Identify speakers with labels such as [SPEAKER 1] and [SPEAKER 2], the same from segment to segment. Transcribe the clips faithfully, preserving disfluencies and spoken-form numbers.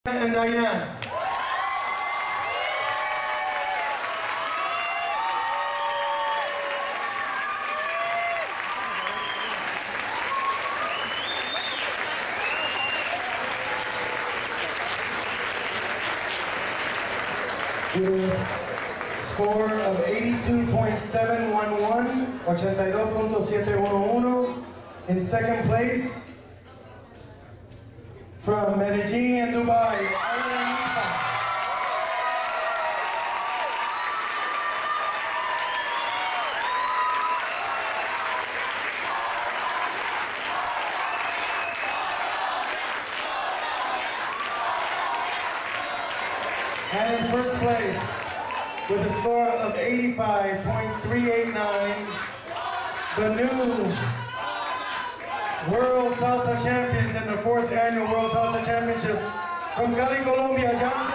[SPEAKER 1] And Diane. With a score of eighty-two point seven one one, ochenta y dos punto siete uno uno, in second place, from Medellin and Dubai, Aylan Nifa. And in first place, with a score of eighty-five point three eight nine, the new World Salsa Champions in the fourth annual World Salsa Championships from Cali, Colombia, John.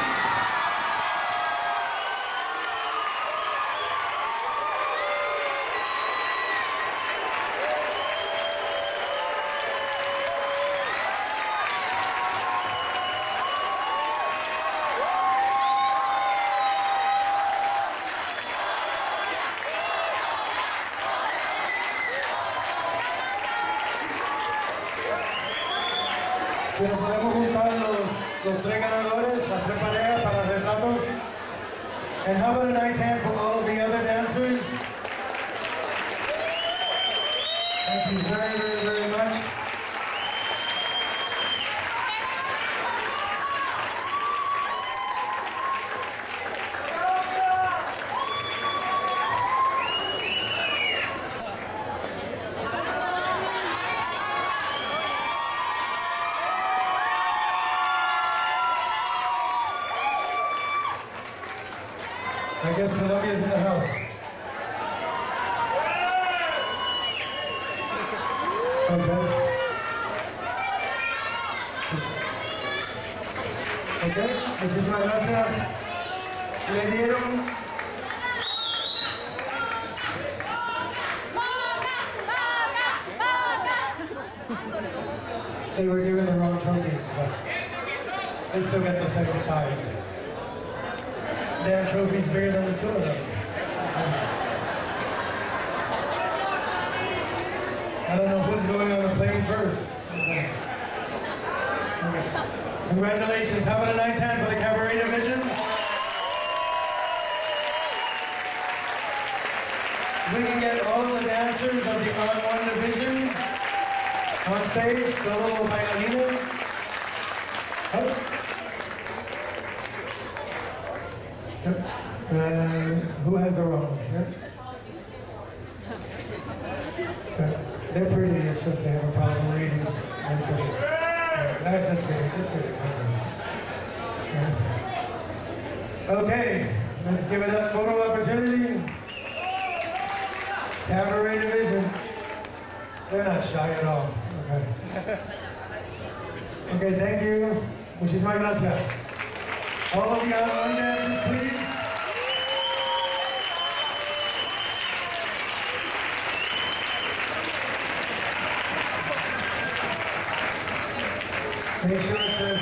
[SPEAKER 1] Si nos podemos juntar los, los tres ganadores, las tres parejas para retratos. And how about a nice hand for all of the other dancers? Thank you very, very, very much. I guess Colombia's in the house. Okay. Okay, muchísimas gracias. Le dieron... They were given the wrong trophies, but they still get the second size. Damn trophy's bigger than the two of them. I don't know who's going on the plane first. Okay. Congratulations. How about a nice hand for the cabaret division? We can get all of the dancers of the R one division on stage, the little bailarina. Oh. And who has the wrong one? Yeah? They're pretty, it's just they have a problem reading. I'm sorry. Yeah, just kidding, just kidding. Yeah. Okay, let's give it up. Photo opportunity. Cabaret division. They're not shy at all. Okay. Okay, thank you. Muchísimas gracias. All of the R one dancers, please. Make sure it says